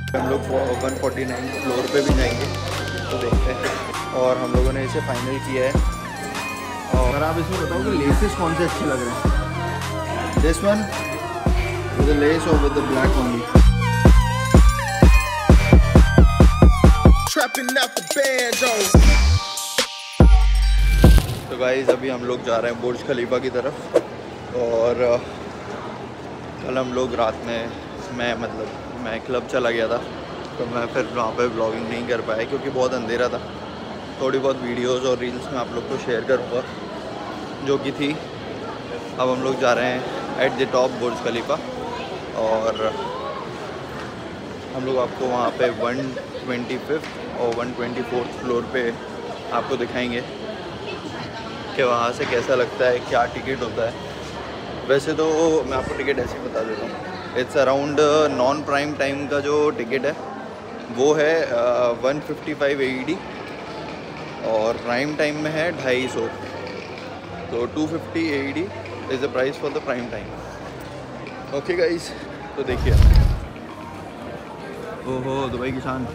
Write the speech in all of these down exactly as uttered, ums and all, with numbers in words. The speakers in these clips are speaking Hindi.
हम लोग वन फोर्टी नाइन फ्लोर पे भी जाएंगे तो देखते हैं। और हम लोगों ने इसे फाइनल किया है। और आप इसमें बताओ कि लेसेस कौन से अच्छे लग रहे हैं। This one with the lace और विद द ब्लैक ओनली। तो गाइस अभी हम लोग जा रहे हैं बुर्ज खलीफा की तरफ। और कल हम लोग रात में मैं मतलब मैं क्लब चला गया था तो मैं फिर वहाँ पे ब्लॉगिंग नहीं कर पाया क्योंकि बहुत अंधेरा था। थोड़ी बहुत वीडियोस और रील्स में आप लोग को शेयर करूँगा जो कि थी। अब हम लोग जा रहे हैं at the top Burj Khalifa और हम लोग आपको वहाँ पे वन ट्वेंटी फिफ्थ और वन ट्वेंटी फोर्थ फ्लोर पे आपको दिखाएंगे कि वहाँ से कैसा लगता है, क्या टिकट होता है। वैसे तो मैं आपको टिकट ऐसे ही बता देता हूँ। It's around non prime time का जो टिकट है वो है one fifty five A E D और प्राइम टाइम में है ढाई सौ। तो two fifty A E D is the price for the prime time. Okay guys, तो देखिए। ओहो दुबई की शान।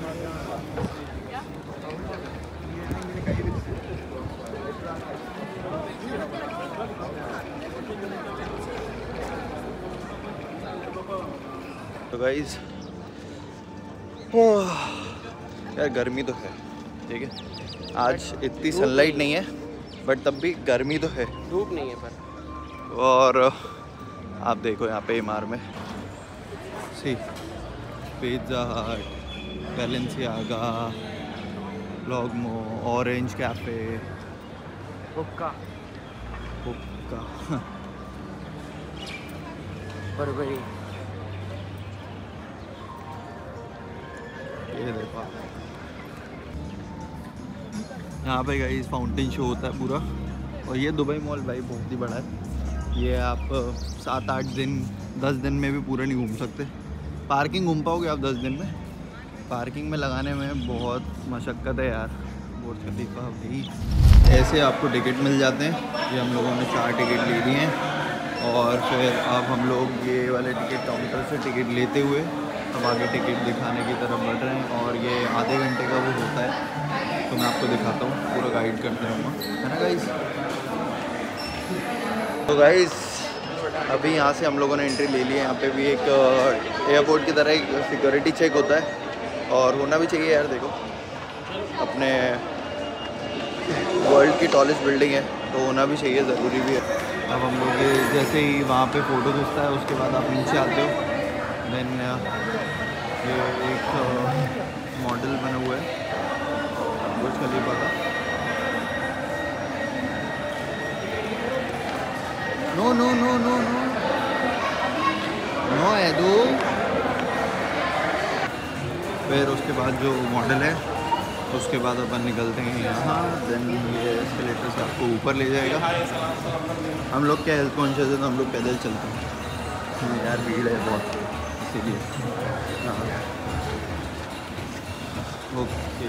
तो गाइस यार गर्मी तो है, ठीक है। आज इतनी सनलाइट नहीं है बट तब भी गर्मी तो है, धूप नहीं है पर। और आप देखो यहाँ पे इमार में सी पिज़्ज़ा हट, बैलेंसियागा, लॉगमो, ऑरेंज कैफ़े, हुक्का हुक्का बर्बरी। ये देखो यहाँ पे गाइस फाउंटेन शो होता है पूरा। और ये दुबई मॉल भाई बहुत ही बड़ा है। ये आप सात आठ दिन दस दिन में भी पूरा नहीं घूम सकते। पार्किंग घूम पाओगे आप दस दिन में, पार्किंग में लगाने में बहुत मशक्क़त है यार। बुर्ज खलीफा भाई ऐसे आपको टिकट मिल जाते हैं। ये हम लोगों ने चार टिकट ले लिए हैं और फिर अब हम लोग ये वाले टिकट काउंटर से टिकट लेते हुए अब आगे टिकट दिखाने की तरफ बढ़ रहे हैं। और ये आधे घंटे का वो होता है तो मैं आपको दिखाता हूँ, पूरा गाइड करते रहूँगा, है ना गाइस। तो गाइस अभी यहाँ से हम लोगों ने एंट्री ले ली है। यहाँ पे भी एक एयरपोर्ट की तरह एक सिक्योरिटी चेक होता है और होना भी चाहिए यार। देखो अपने वर्ल्ड की टॉलेस्ट बिल्डिंग है तो होना भी चाहिए, ज़रूरी भी है। अब हम लोग जैसे ही वहाँ पे फ़ोटो खींचता है उसके बाद आप नीचे आते हो। देन ये एक मॉडल बना हुआ है बुर्ज खलीफा का। No no no no no no एदू। फिर उसके बाद जो मॉडल है उसके बाद अपन निकलते हैं यहाँ। देन ये एस्केलेटर से आपको ऊपर ले जाएगा। हम लोग क्या हेल्थ कॉन्शियस है तो हम लोग पैदल चलते हैं यार, भीड़ है बहुत इसीलिए। हाँ okay.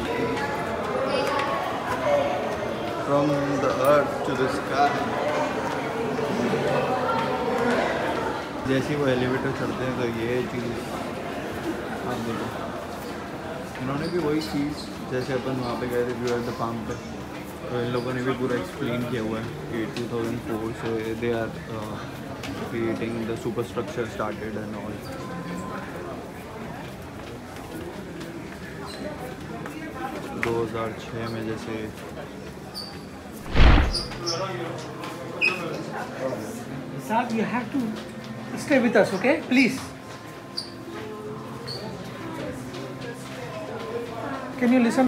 From the earth to the sky. जैसे ही वो एलिवेटर चढ़ते हैं तो ये चीज़ आप देखो, इन्होंने भी वही चीज़ जैसे अपन वहाँ पे गए थे व्यू एट द फार्म पे, तो इन लोगों ने भी पूरा एक्सप्लेन किया हुआ है कि टू थाउजेंड फोर से they are creating the super structure started and all. दो हज़ार छः में जैसे Sir, you have to stay with us, okay? Please. Can you listen?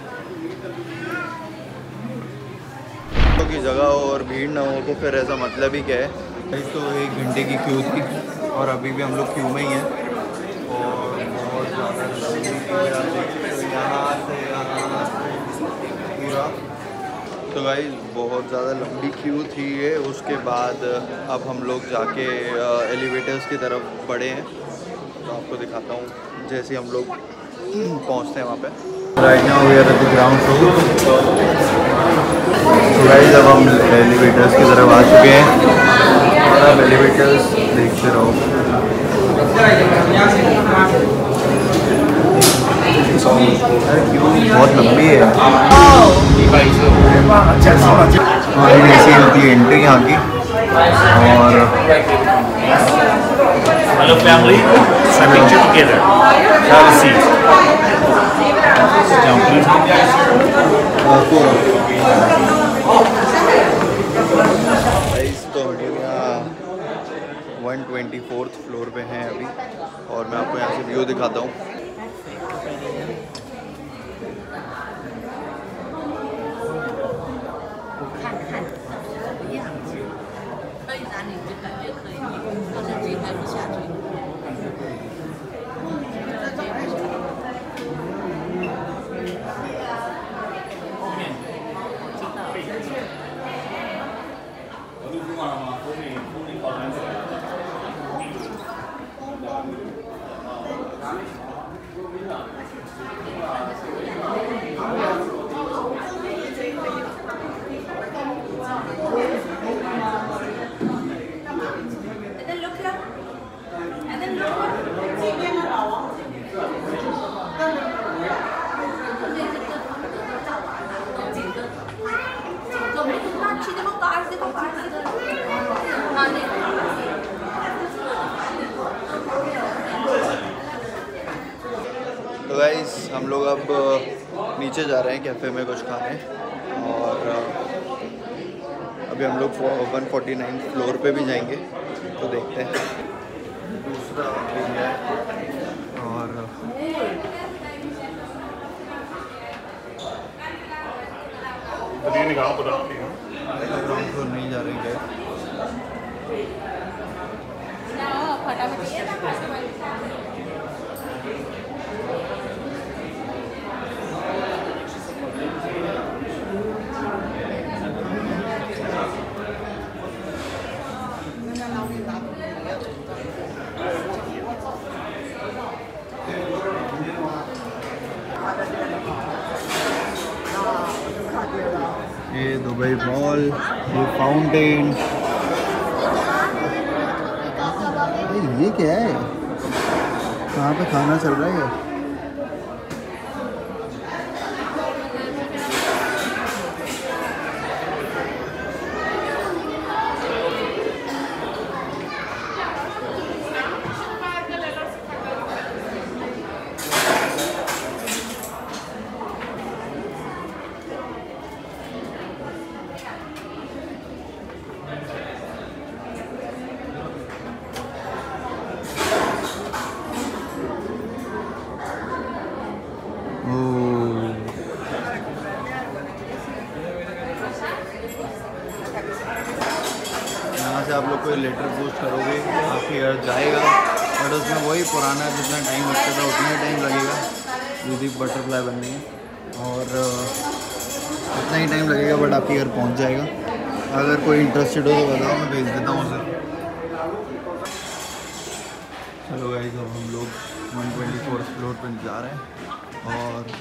की जगह और भीड़ ना हो तो फिर ऐसा मतलब ही क्या है। तो एक घंटे की क्यू थी और अभी भी हम लोग क्यू में ही हैं और बहुत ज़्यादा यहाँ से यहाँ पूरा। तो भाई बहुत ज़्यादा लंबी क्यू थी ये। उसके बाद अब हम लोग जाके एलिवेटर्स की तरफ बढ़े हैं तो आपको दिखाता हूँ जैसे हम लोग पहुँचते हैं वहाँ पे। Right now we are at the ground floor. तो गाइस अब हम एलिवेटर्स की तरफ आ चुके हैं और अब एलिवेटर्स देखते रहो। बहुत लंबी है। हाँ ये ऐसी होती है एंट्री यहाँ की। और Hello family, so picture together. Have a seat. Sit down, please. Guys तो हम लोग यहाँ वन ट्वेंटी फोर्थ फ्लोर पे हैं अभी, और मैं आपको यहाँ से व्यू दिखाता हूँ। तो गाइस हम लोग अब नीचे जा रहे हैं कैफ़े में कुछ खाने, और अभी हम लोग वन फोर्टी नाइन फ्लोर पे भी जाएंगे, तो देखते हैं। दूसरा है और ग्राउंड फ्लोर नहीं जा रहे हैं। ये दुबई मॉल, ये फाउंटेन, ये क्या है? कहाँ पे खाना चल रहा है? यहाँ से आप लोग कोई लेटर पोस्ट करोगे आपके घर जाएगा, बट उसमें वही पुराना जितना टाइम लगता था उतना ही टाइम लगेगा यदि बटरफ्लाई बनने में, और उतना ही टाइम लगेगा, बट आपके घर पहुँच जाएगा। अगर कोई इंटरेस्टेड हो तो बताओ, मैं भेज देता हूँ उसे। चलो गाइस अब हम लोग वन ट्वेंटी फोर फ्लोर पर जा रहे हैं, और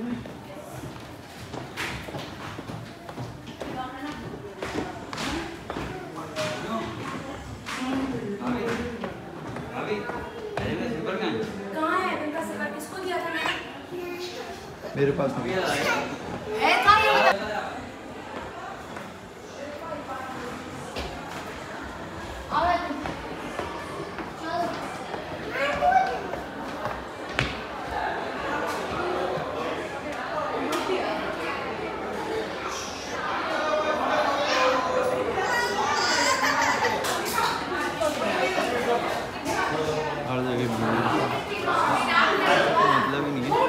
मेरे पास नहीं हर जगह मतलब ही नहीं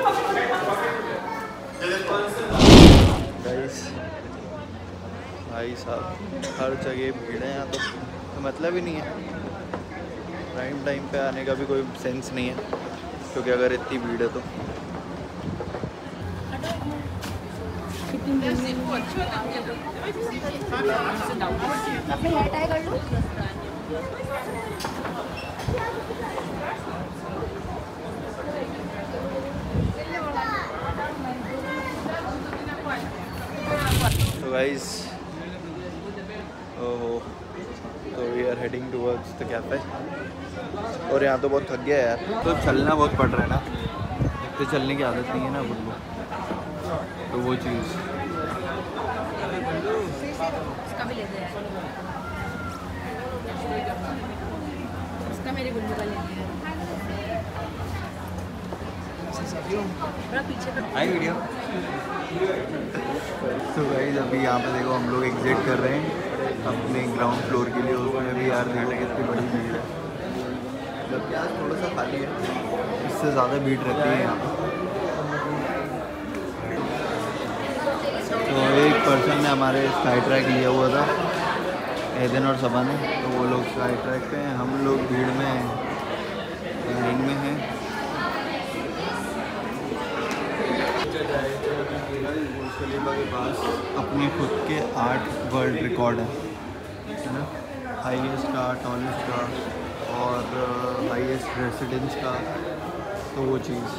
है भाई साहब, हर जगह भीड़ है यहाँ तो, तो मतलब ही नहीं है। प्राइम टाइम पे आने का भी कोई सेंस नहीं है, क्योंकि अगर इतनी भीड़ है तो तो गाइस ओहो, तो we are heading towards the cafe, और यहाँ तो बहुत थक गया यार, तो चलना बहुत पड़ रहा है ना, भागते चलने की आदत नहीं है ना अपन को, तो वो चीज़। उसका भी ले दे यार, उसका मेरे गुल्लू का ले लिया बड़ा पीछे कर आई वीडियो। तो गाइस अभी यहाँ पे देखो हम लोग एग्जिट कर रहे हैं अपने ग्राउंड फ्लोर के लिए। उसमें भी यार देखो कितनी बड़ी भीड़ है, जबकि आज थोड़ा सा खाली है, इससे ज़्यादा भीड़ रहती है यहाँ पे। तो एक पर्सन ने हमारे स्काई ट्रैक लिया हुआ था, एदन और सबा ने, तो वो लोग स्काई ट्रैक पे हैं, हम लोग भीड़ में लाइन में हैं। बुर्ज खलीफा के पास अपने खुद के आठ वर्ल्ड रिकॉर्ड है ना, हाईएस्ट का, टॉलेस्ट का और हाईएस्ट रेसिडेंस का, तो वो चीज़।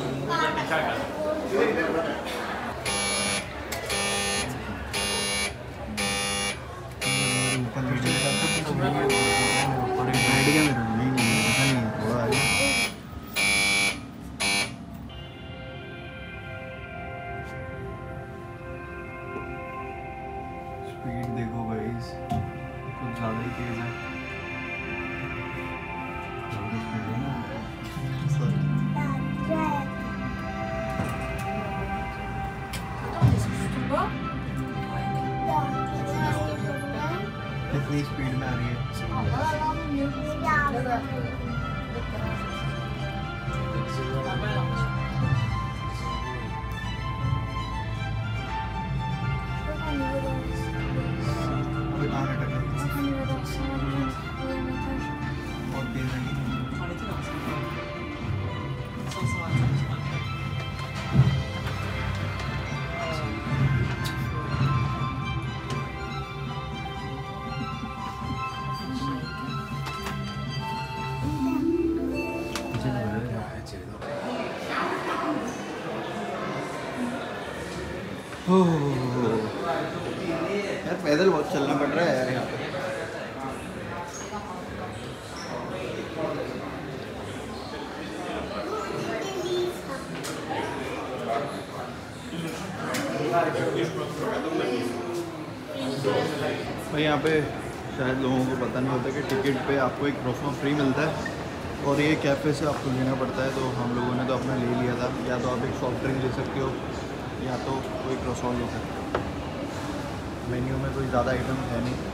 स्पीड देखो गाइस, कुछ ज़्यादा ही तेज़ है। कितनी स्पीड में आ रही है? बहुत तेज है। यार पैदल बहुत चलना पड़ रहा है यार यहाँ पे। भाई यहाँ पे शायद लोगों को पता नहीं होता कि टिकट पे आपको एक क्रोसॉन फ्री मिलता है और ये कैफ़े से आपको लेना पड़ता है। तो हम लोगों ने तो अपना ले लिया था। या तो आप एक सॉफ्ट ड्रिंक ले सकते हो या तो कोई क्रोसॉन ले सकते हो। मेन्यू में कोई ज़्यादा आइटम है नहीं।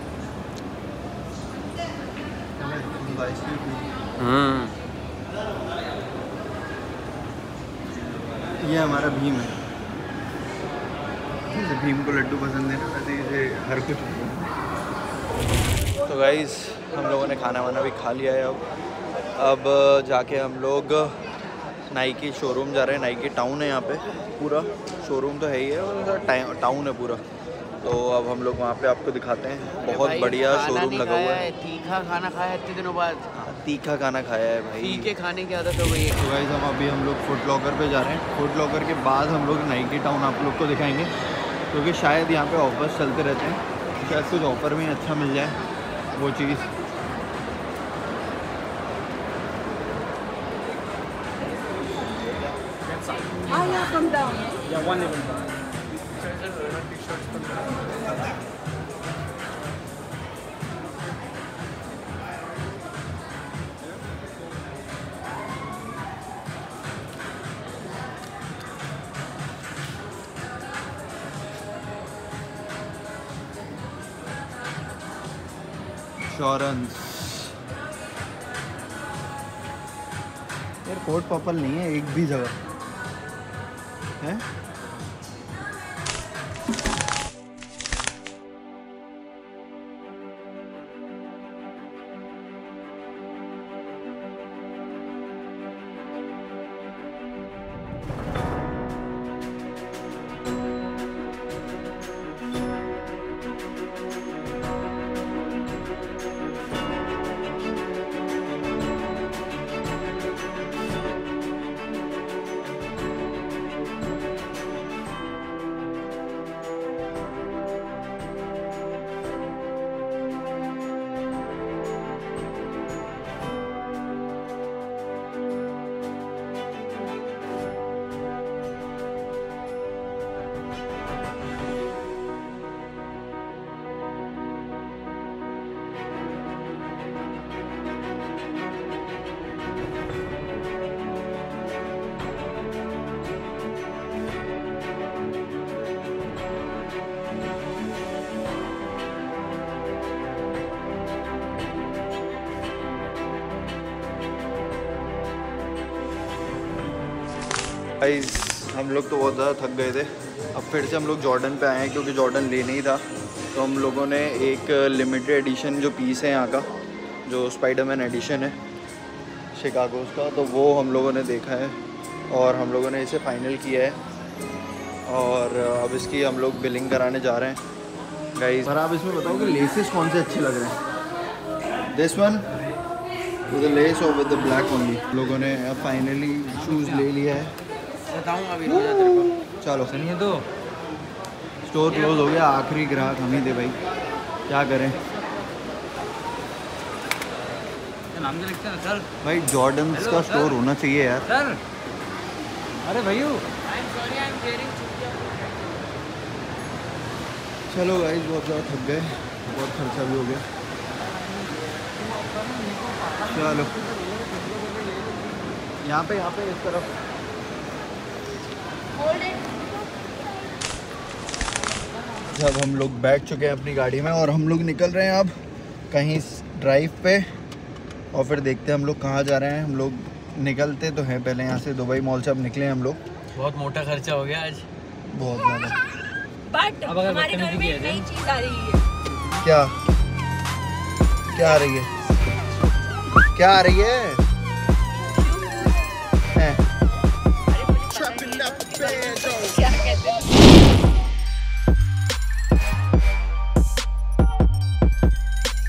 ये हमारा भीम है। जैसे भीम को लड्डू पसंद है ना, वैसे इसे हर कुछ पसंद है। तो गाइस हम लोगों ने खाना वाना भी खा लिया है। अब अब जाके हम लोग नाइकी शोरूम जा रहे हैं। नाइकी टाउन है यहाँ पे, पूरा शोरूम तो है ही है और टाउन है पूरा। तो अब हम लोग वहाँ पे आपको दिखाते हैं। बहुत बढ़िया शोरूम लगा हुआ है। तीखा खाना खाया इतने दिनों बाद, तीखा खाना खाया है भाई। तीखे खाने की आदत हो गई है। तो गाइस हम अभी हम लोग फुट लॉकर पे जा रहे हैं। फुट लॉकर के बाद हम लोग नाइकी टाउन आप लोग को दिखाएंगे, क्योंकि शायद यहाँ पे ऑफर्स चलते रहते हैं। शायद कुछ ऑफ़र में अच्छा मिल जाए वो चीज़। Ah, yeah, from down. Yeah, one level down. Insurance यार, कोट पर्पल नहीं है एक भी जगह है। गाइस हम लोग तो बहुत ज़्यादा थक गए थे। अब फिर से हम लोग जॉर्डन पे आए हैं क्योंकि जॉर्डन लेना ही था। तो हम लोगों ने एक लिमिटेड एडिशन जो पीस है यहाँ का, जो स्पाइडरमैन एडिशन है शिकागोज़ का, तो वो हम लोगों ने देखा है और हम लोगों ने इसे फाइनल किया है। और अब इसकी हम लोग बिलिंग कराने जा रहे हैं गाइस। पर आप इसमें बताओ कि लेसेस कौन से अच्छे लग रहे हैं? This one with the lace और विद द ब्लैक ओनली। लोगों ने अब फाइनली शूज़ ले लिया है। बताऊंगा अभी रोजा तेरे को। चलो सुनिए तो स्टोर क्लोज हो गया, आखिरी ग्राहक हम ही थे भाई, क्या करें नाम क्या लगता है सर? भाई। जॉर्डन का स्टोर होना चाहिए यार। सर अरे भैया चलो गाइस बहुत ज़्यादा थक गए, बहुत खर्चा भी हो गया। चलो यहाँ पे यहाँ पे इस तरफ जब हम लोग बैठ चुके हैं अपनी गाड़ी में और हम लोग निकल रहे हैं अब कहीं ड्राइव पे, और फिर देखते हैं हम लोग कहाँ जा रहे हैं। हम लोग निकलते तो हैं पहले यहाँ से, दुबई मॉल से अब निकले हैं हम लोग। बहुत मोटा खर्चा हो गया आज। बहुत ज़्यादा। बट अब अगर हमारे घर बदतमीजी में की एक है नई चीज आ रही है। क्या क्या आ रही है? क्या आ रही है?